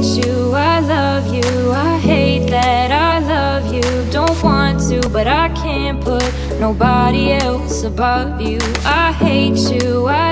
you, I love you, I hate that I love you. Don't want to, but I can't put nobody else above you. I hate you, I